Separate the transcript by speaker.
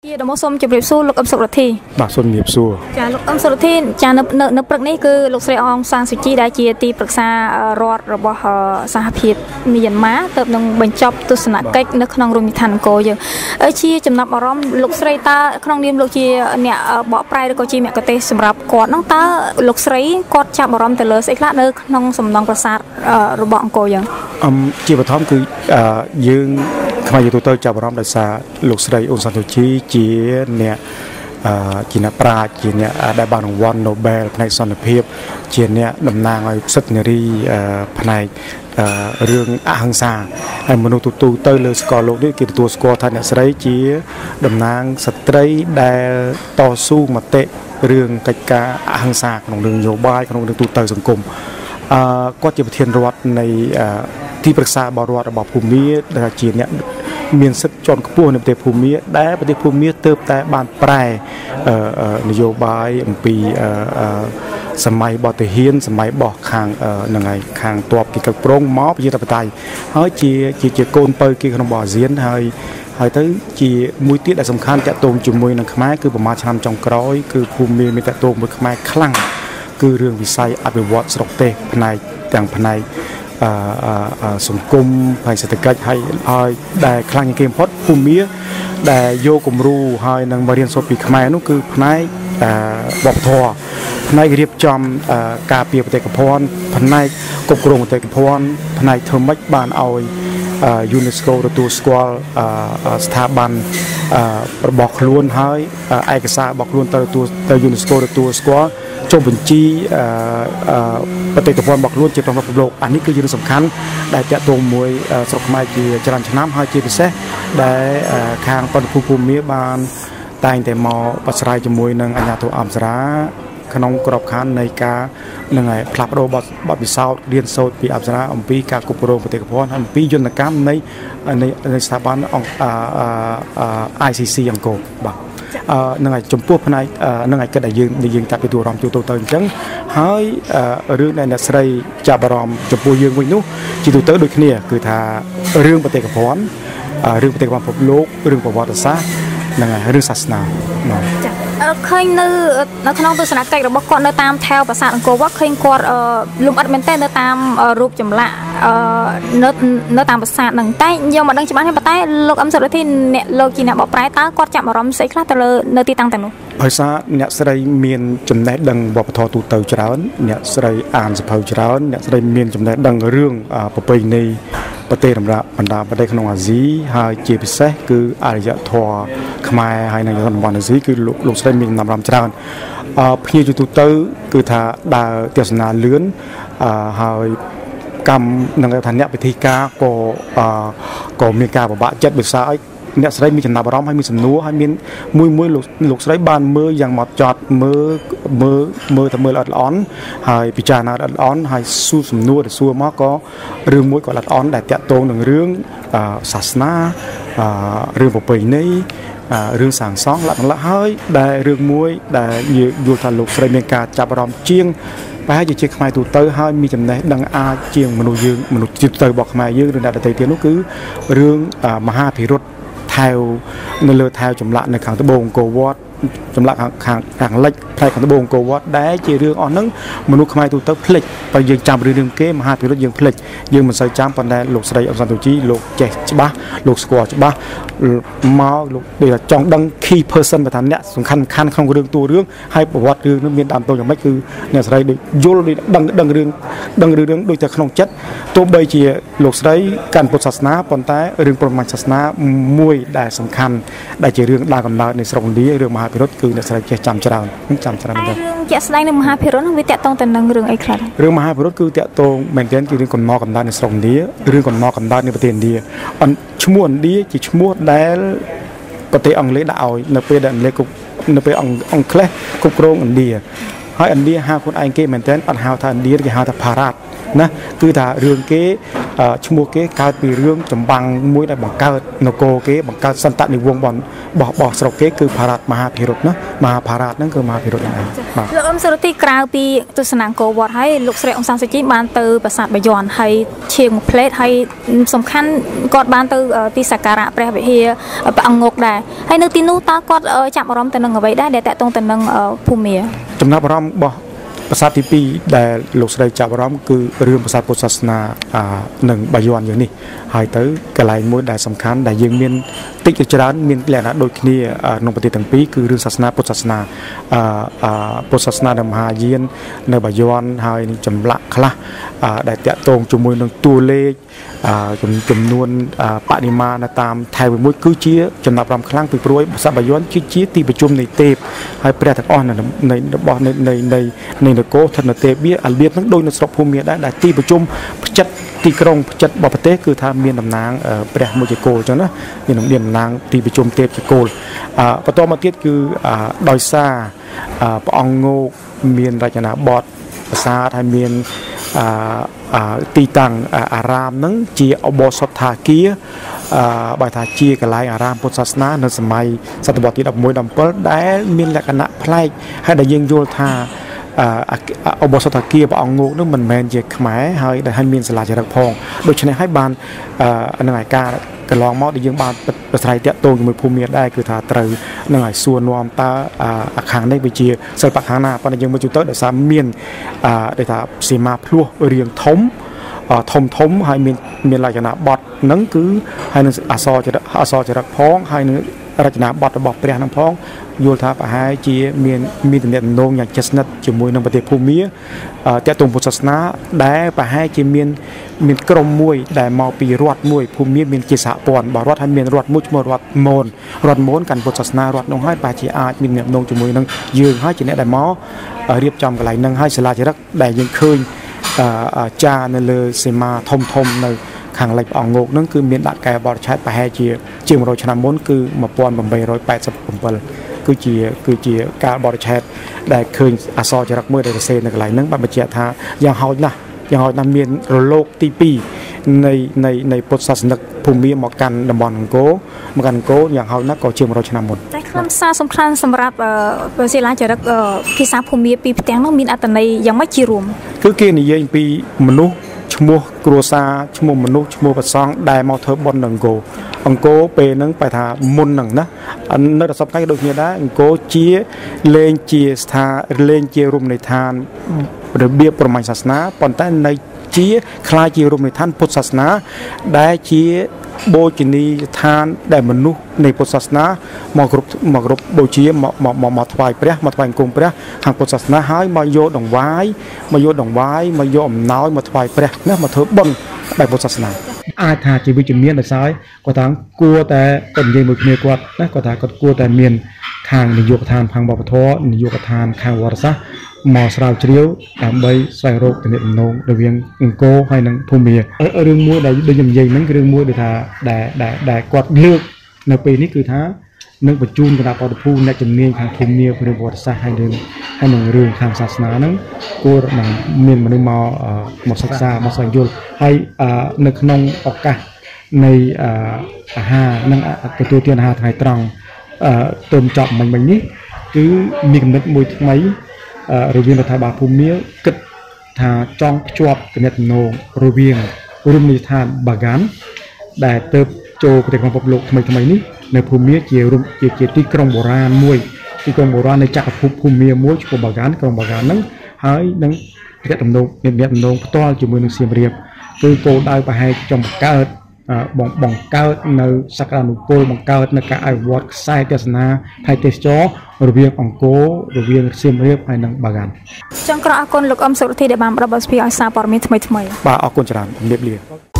Speaker 1: ជាដំណោះសូមជម្រាបសួរលោកអឹមសុរធី
Speaker 2: បាទសូមជម្រាបសួរ
Speaker 1: ចាលោកអឹមសុរធីចានៅព្រឹកនេះគឺលោកស្រីអងសានសុជីដែលជាទីប្រឹក្សារដ្ឋរបស់សហភាពមីយ៉ាន់ម៉ាទើបនឹងបញ្ចប់ទស្សនកិច្ចនៅក្នុងរមណីយដ្ឋានអង្គរយើងជាចំណាប់អារម្មណ៍លោកស្រីតើក្នុងនាមលោកជាអ្នកបកប្រែឬក៏ជាមគ្គុទ្ទេសក៍សម្រាប់គាត់នោះតើលោកស្រីគាត់ចាប់អារម្មណ៍ទៅលើស្អីខ្លះនៅក្នុងសំណង់ប្រាសាទរបស់អង្គរយើង
Speaker 2: ជាបឋមគឺយើងខ្មែរយើងទៅចាប់អារម្មណ៍ដោយសារលោកស្រីអ៊ុនសានសូជីជាអ្នកប្រាជ្ញជាអ្នកដែលបានរង្វាន់ Nobel ផ្នែកសន្តិភាពជាអ្នកតំណាងឲ្យសិទ្ធិនារីផ្នែករឿងអហិង្សាហើយមនុស្សទូទៅលើស្គាល់លោកនេះគេទទួលស្គាល់ថាអ្នកស្រីជាតំណាងស្ត្រីដែលតស៊ូមតិរឿងកិច្ចការអហិង្សាក្នុងរឿងនយោបាយក្នុងរឿងទូទៅសង្គមគាត់ជាប្រធានរដ្ឋនៃទីប្រឹក្សាបរដ្ឋរបស់ភូមាដែលជាអ្នកមានសិទ្ធិជាន់ខ្ពស់នៅប្រទេសភូមាដែលប្រទេសភូមាទើបតែបានប្រែនយោបាយអំពីសម័យបតហ៊ានសម័យបោះខាងនឹងហើយខាងតបគេគ្រប់គ្រងមកប្រជាធិបតេយ្យហើយជាកូនពៅគេក្នុងអាស៊ានហើយទៅជាមួយទៀតដែលសំខាន់តាក់ទងជាមួយនឹងខ្មែរគឺប្រមាណឆ្នាំចុងក្រោយគឺភូមាមានតាក់ទងមួយខ្មែរខ្លាំងគឺរឿងវិស័យអភិវឌ្ឍស្រុកទេសផ្នែកទាំងផ្នែកសង្គមហើយសេដ្ឋកិច្ចហើយដែលខ្លាំងជាងគេបំផុតភូមាដែលយកគំរូហើយនឹងមករៀនសូត្រពីខ្មែរនោះគឺផ្នែកវប្បធម៌ផ្នែករៀបចំការពារបេតិកភណ្ឌផ្នែកគ្រប់គ្រងបេតិកភណ្ឌផ្នែកធ្វើម៉េចបានឲ្យUNESCO ទទួលស្គាល់ស្ថាប័នរបស់ខ្លួនហើយឯកសាររបស់ខ្លួនទៅ UNESCO ទទួលស្គាល់ចុះបញ្ជីបេតិកភណ្ឌរបស់ខ្លួនជាប្រភពលោកអានេះគឺជារឿងសំខាន់ដែលតាក់ទងមួយស្រុកខ្មែរជាច្រើនឆ្នាំហើយជាពិសេសដែលខាងប៉ុនភូមិបានតែងតែមកបស្រាយជាមួយនឹងអាជ្ញាធរអប្សរាក្នុងក្របខ័ណ្ឌនៃការនឹងឯផ្លាស់ប្ដូរបទពិសោធន៍រៀនសូត្រពីអប្សរាអំពីការគ្រប់គ្រងបេតិកភណ្ឌអំពីយន្តកម្មនៃស្ថាប័នICC អង្គរបាទនឹងឯចំពោះផ្នែកនឹងឯគិតដែលយើងចាប់ពីទូអារម្មណ៍ទូទៅអញ្ចឹងហើយរឿងដែលអ្នកស្រីចាប់អារម្មណ៍ចំពោះយើងវិញនោះជាទូទៅដូចគ្នាគឺថារឿងបេតិកភណ្ឌរឿងបេតិកភណ្ឌពិភពលោករឿងប្រវត្តិសាស្ត្រនឹងឯរឿងសាសនាបាទ
Speaker 1: ឃើញនៅក្នុងទស្សនកិច្ចរបស់គាត់នៅតាមថែវប្រាសាទអង្គរវត្តឃើញគាត់លំអិតមែនតើនៅតាមរូបចម្លាក់នៅតាមប្រាសាទហ្នឹងតែយកមកដឹងច្បាស់ទេប៉ុន្តែលោកអឹមសុរធីអ្នកលោកជាអ្នកបកប្រែតើគាត់ចាប់អារម្មណ៍ស្អីខ្លះទៅលើនៅទីតាំងទាំងនោះ
Speaker 2: ដោយសារអ្នកស្រីមានចំណេះដឹងវប្បធម៌ទូទៅច្រើនអ្នកស្រីអានសភៅច្រើនអ្នកស្រីមានចំណេះដឹងរឿងប្រពៃណីប្រទេសបណ្ដាប្រទេសក្នុងអាស៊ីហើយជាពិសេសគឺអរិយធម៌ខ្មែរហើយនៅតំបន់អាស៊ីគឺលោកស្រីមានចំណាប់អារម្មណ៍ច្រើនភ្ញៀវទូទៅគឺថាដើរទស្សនាលឿនហើយកម្មនឹងថាអ្នកពិធីការក៏មានការពិបាកចិត្តដោយសារអ្នកស្រីមានចំណាប់អារម្មណ៍ហើយមានសំណួរហើយមានមួយលោកស្រីបានមើលយ៉ាងម៉ត់ចត់មើលល្អិតល្អន់ហើយពិចារណាល្អិតល្អន់ហើយសួរសំណួរដែលសួរមកក៏រឿងមួយក៏ល្អិតល្អន់ដែលតាក់ទងនឹងរឿងសាសនារឿងប្រពៃណីរឿងសាងសង់លក្ខណៈហើយដែលរឿងមួយដែលយល់ថាលោកស្រីមានការចាប់អារម្មណ៍ជាងប្រហែលជាខ្មែរទូទៅហើយមានចំណេះដឹងអាចជាងមនុស្សទូទៅរបស់ខ្មែរយើងឬអ្នកដទៃទៀតនោះគឺរឿងមហាភិរុតថែវនៅលើថែវចម្លាក់នៅខាងត្បូងអង្គរវត្តចម្លាក់ខាងលិចផ្នែកខាងត្បូងអង្គរវត្តដែលជារឿងអស់ហ្នឹងមនុស្សខ្មែរទូទៅភ្លេចបើយើងចាំរឿងគេមហាភិរុតយើងភ្លេចយើងមិនសូវចាំប៉ុន្តែលោកស្រីអ៊ុនសានសូជីលោកចេះច្បាស់លោកស្គាល់ច្បាស់មកលោកដូចថាចង់ដឹង key person បើថាអ្នកសំខាន់ក្នុងរឿងតួរឿងហើយប្រវត្តិរឿងនោះមានដើមតូចយ៉ាងម៉េចគឺអ្នកស្រីដូចយល់ដឹងរឿងដូចតែក្នុងចិត្តទោះបីជាលោកស្រីកាន់ពុទ្ធសាសនាប៉ុន្តែរឿងព្រហ្មញ្ញសាសនាមួយដែលសំខាន់ដែលជារឿងដើរកំណើតនៃស្រុកឥណ្ឌារឿងមហាភិរុតគឺអ្នកស្រីចេះចាំច្រើនមែនទេ
Speaker 1: រឿងជាក់ស្ដែងនៅមហាភិរុតនោះវាតាក់ទងទៅនឹងរឿងអីខ្លះ
Speaker 2: រឿងមហាភិរុតគឺតាក់ទងមែនទែនគឺរឿងកំណត់កំណើតនៃស្រុកឥណ្ឌារឿងកំណត់កំណើតនៃប្រទេសឥណ្ឌាឈ្មោះឥណ្ឌាជាឈ្មោះដែលប្រទេសអង់គ្លេសដាក់ឲ្យនៅពេលដែលនៅពេលអង់គ្លេសគ្រប់គ្រងឥណ្ឌាហើយឥណ្ឌាហៅខ្លួនឯងគេមែនទែនអត់ហៅថាឥណ្ឌាគេហៅថាផារ៉ាតណាគឺថារឿងគេឈ្មោះគេកើតពីរឿងចម្បាំងមួយដែលបង្កើតនគរគេបង្កើតសន្តនិវង្សរបស់ស្រុកគេគឺផារ៉ាតមហាភិរុតណាមហាផារ៉ាតហ្នឹងគឺមហាភិរុតហ្នឹងបាទ
Speaker 1: លោកអ៊ំសុរទីក្រៅពីទស្សនៈអង្គរវត្តហើយលោកស្រីអង្សាំសុជីបានទៅប្រាសាទបាយ័នហើយឈៀងផ្លេតហើយសំខាន់គាត់បានទៅទីសក្ការៈព្រះវិហារព្រះអង្គងកដែរហើយនៅទីនោះតើគាត់ចាប់អារម្មណ៍ទៅនឹងអ្វីដែរដែលតាក់ទងទៅនឹងភូមិមា
Speaker 2: ចំណាប់អារម្មណ៍របស់ប្រាសាទទី2ដែលលោកស្រីចាប់អារម្មណ៍គឺរឿងប្រាសាទពុទ្ធសាសនានិងបាយ័នយ៉ាងនេះហើយទៅកន្លែងមួយដែលសំខាន់ដែលយើងមានតិចច្រើនមានលក្ខណៈដូចគ្នាក្នុងប្រទេសទាំងពីរគឺរឿងសាសនាពុទ្ធសាសនាពុទ្ធសាសនានៅមហាយាននៅបាយ័នហើយនឹងចម្លាក់ខ្លះដែលតាក់ទងជាមួយនឹងតួលេខចំនួនបដិមានៅតាមថែវមួយគឺជាចំណាប់អារម្មណ៍ខ្លាំងពីព្រោះប្រាសាទបាយ័នគឺជាទីប្រជុំនៃទេពហើយព្រះទាំងអស់នៃរបស់នៃនគរឋិតនៅទេពវារបៀបហ្នឹងដូចនៅស្រុកភូមិមាដែរដែលទីប្រជុំផ្ចិតទីក្រុងផ្ចិតរបស់ប្រទេសគឺថាមានតំណាងព្រះមួយជាគោលអញ្ចឹងណាមានតំណាងទីប្រជុំទេពជាគោលបន្តមកទៀតគឺដោយសារព្រះអង្គងកមានរចនាបថប្រាសាទហើយមានទីតាំងអារាមហ្នឹងជាឧបោសថថាគារបើថាជាកន្លែងអារាមពុទ្ធសាសនានៅសម័យសតវត្សទី11 17ដែលមានលក្ខណៈប្លែកហើយដែលយើងយល់ថាឧបោសថគារព្រះអង្គងកនោះមិនមែនជាខ្មែរហើយដែលមានសាលាចារឹកផងដូច្នេះហើយបាននឹងឯការកន្លងមកដែលយើងបានប្រស្រ័យតាក់ទងជាមួយភូមិមាដែរគឺថាត្រូវនឹងឲ្យសួរនាំតើអាខាងនេះវាជាសិល្បៈខាងណាប៉ុន្តែយើងមើលទៅដោយសារមានដែលថាសីមាភ្លោះរៀងធំហើយមានលក្ខណៈបត់ហ្នឹងគឺហើយនឹងអសរចរិតផងហើយនឹងរចនាបថរបស់ព្រះនឹងផងយល់ថាប្រហែលជាមានទំនាក់ទំនងយ៉ាងជិតស្និទ្ធជាមួយនឹងប្រទេសភូមាតាក់ទងពុទ្ធសាសនាដែលប្រហែលជាមានក្រុមមួយដែលមកពីរដ្ឋមួយភូមាមានជាសហព័ន្ធរបស់រដ្ឋហើយមានរដ្ឋមួយឈ្មោះរដ្ឋមូនកាន់ពុទ្ធសាសនារដ្ឋនោះហើយប្រហែលជាអាចមានទំនាក់ទំនងជាមួយនឹងយើងហើយជាអ្នកដែលមករៀបចំកន្លែងហ្នឹងហើយសាលាចារឹកដែលយើងឃើញចានៅលើសីមាធំនៅខាងលិចព្រះអង្គងកហ្នឹងគឺមានដាក់កែបរិឆេទប្រហែលជា100ឆ្នាំមុនគឺ1887គឺជាការបរិឆេទដែលឃើញអសរចរិតមួយដែលសរសេរនៅកន្លែងហ្នឹងបានបញ្ជាក់ថាយ៉ាងហោចណាស់មានរលកទី2នៃពុទ្ធសាសនិកភូមិមកកាន់តំបន់អង្គរយ៉ាងហោចណាស់ក៏ជា100ឆ្នាំមុន
Speaker 1: តែខ្លឹមសារសំខាន់សម្រាប់សិលាចារឹកភាសាភូមិពីផ្ទាំងនោះមានអត្ថន័យយ៉ាងម៉េចជារួម
Speaker 2: គឺគេនិយាយពីមនុស្សឈ្មោះគ្រួសារឈ្មោះមនុស្សឈ្មោះប្រសង់ដែលមកធ្វើបុណ្យនៅអង្គរពេលហ្នឹងបែរថាមុនហ្នឹងណានៅដល់សពថ្ងៃដូចគ្នាដែរអង្គរជាលេងជារមណីយដ្ឋានរបៀបប្រមាញ់សាសនាប៉ុន្តែនៅជាខ្លាចជារមណីយដ្ឋានពុទ្ធសាសនាដែលជាបូជនីយដ្ឋានដែលមនុស្សនៃពុទ្ធសាសនាមកគ្រប់បូជាមកថ្វាយព្រះមកថ្វាយអង្គមព្រះខាងពុទ្ធសាសនាហើយមកយកដង្វាយមកយកអំណោយមកថ្វាយព្រះណាមកធ្វើបុណ្យបែបពុទ្ធសាសនាអាចថាជាវិជ្ជមានដោយសារគាត់ថាគួរតែគាត់និយាយមួយគ្នាគាត់ណាគាត់ថាគាត់គួរតែមានខាងនយោបាយកខាងវប្បធម៌នយោបាយកខាងវត្តសាស្ត្រមកស្រាវជ្រាវដើម្បីស្វែងរកទំនាក់ទំនងរវាងអង្គរហើយនិងភូមិរឿងមួយដែលដូចខ្ញុំនិយាយហ្នឹងគឺរឿងមួយដែលថាដែលគាត់លើកនៅពេលនេះគឺថានឹងបញ្ជូនគណៈបដិភូអ្នកជំនាញខាងភូមិព្រឹវត្តសាស្ត្រហើយនឹងរឿងខាងសាសនាហ្នឹងគួរនឹងមានមនុស្សមកសិក្សាមកស្វែងយល់ហើយនៅក្នុងឱកាសនៃអាហារនិងទទួលទានអាហារថ្ងៃត្រង់ទើបចប់មិញនេះគឺមានគំនិតមួយថ្មីរវាងរដ្ឋាភិបាលភូមិគិតថាចង់ភ្ជាប់ទំនាក់ទំនងរវាងរមណីយដ្ឋានបាហ្គានដែលទៅចូលប្រទេសក្នុងពិភពលោកថ្មីនេះនៅភូមិជាទីក្រុងបុរាណមួយទីក្រុងបុរាណនៃចក្រភពភូមិមួយឈ្មោះបាហ្គានក្រុងបាហ្គានហ្នឹងហើយនឹងទំនាក់ទំនងផ្ទាល់ជាមួយនឹងសៀមរាបគឺគោលដៅប្រហែលចង់បង្កើតនៅសក្តានុពលបង្កើតនៅការអភិវឌ្ឍខ្សែទេសនាផ្នែកទេសចររវាងអង្គររវាងសៀមរាបហើយនិងបាហ្គាន
Speaker 1: ចង់ក្រអរគុណលោកអ៊ំសុរធីដែលបានផ្ដល់បទសម្ភាសន៍ឲ្យសារព័ត៌មានថ្មី
Speaker 2: បាទអរគុណច្រើនជំរាបលា